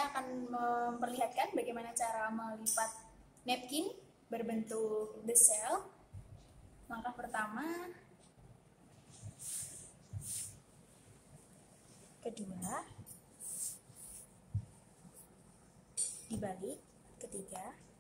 saya akan memperlihatkan bagaimana cara melipat napkin berbentuk the cell. Langkah pertama, kedua, dibalik, ketiga,